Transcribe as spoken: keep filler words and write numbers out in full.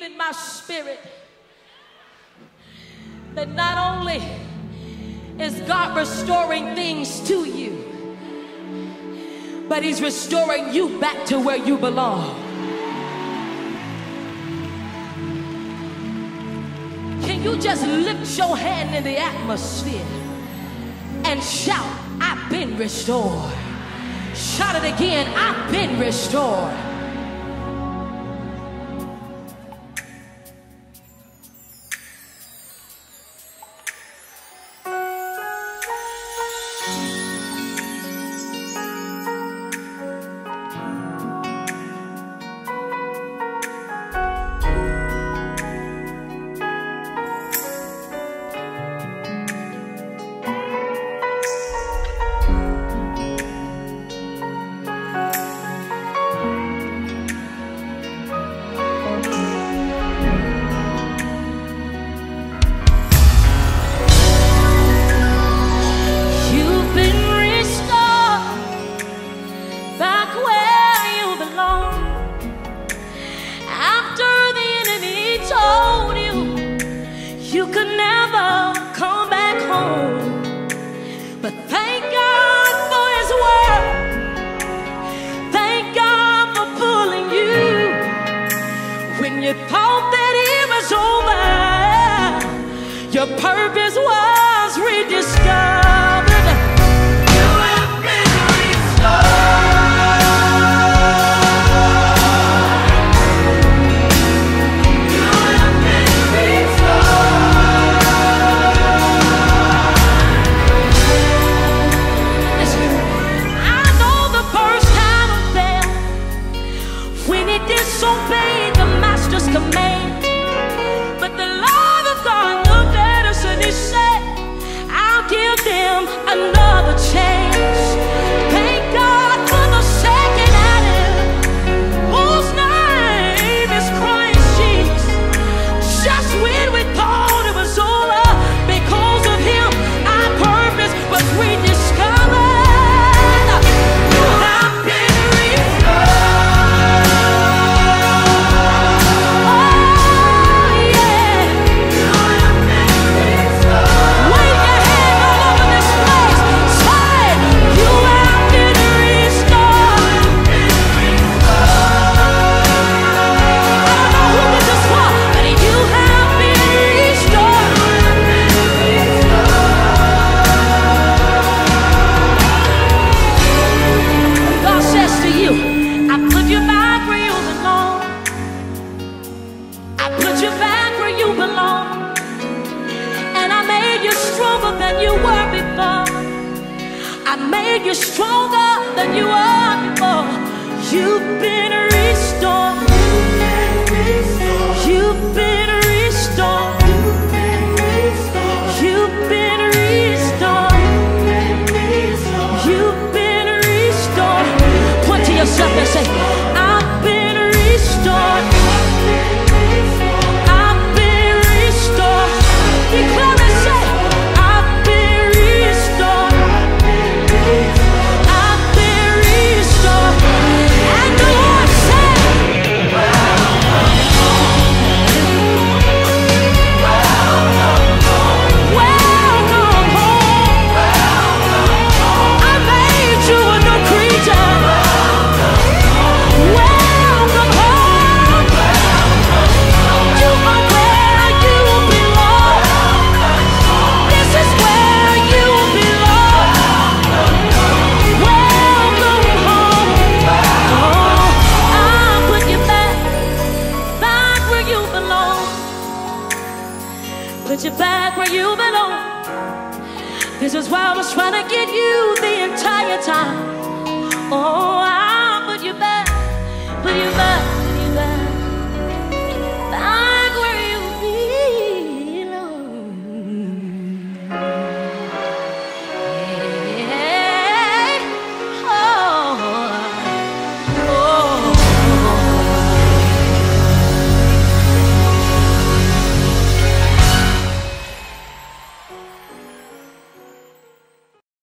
in my spirit that not only is God restoring things to you, but He's restoring you back to where you belong. Can you just lift your hand in the atmosphere and shout, I've been restored? Shout it again, I've been restored. You could never come back home, but thank God for His word. Thank God for pulling you when you thought that it was over. Your purpose was rediscovered. You have been restored. Disobeyed the master's command, but the love of God looked at us and He said, I'll give them another chance. Thank God for the second Adam, whose name is Christ Jesus. Just when we thought it was over, because of Him our purpose was rediscovered. You have been restored. I made you stronger than you were before. You've been restored. You've been restored. You've been restored. You've been restored. Point to yourself and say, I've been restored. I've been restored. Declare and say, I've been restored. I've been restored. And the Lord said, welcome home. I made you a new creature. Welcome home. You are where you belong. This is where you belong. Welcome home. Oh, I'll put you back, back where you belong. Put you back where you belong. This is why I was trying to get you the entire time. Oh.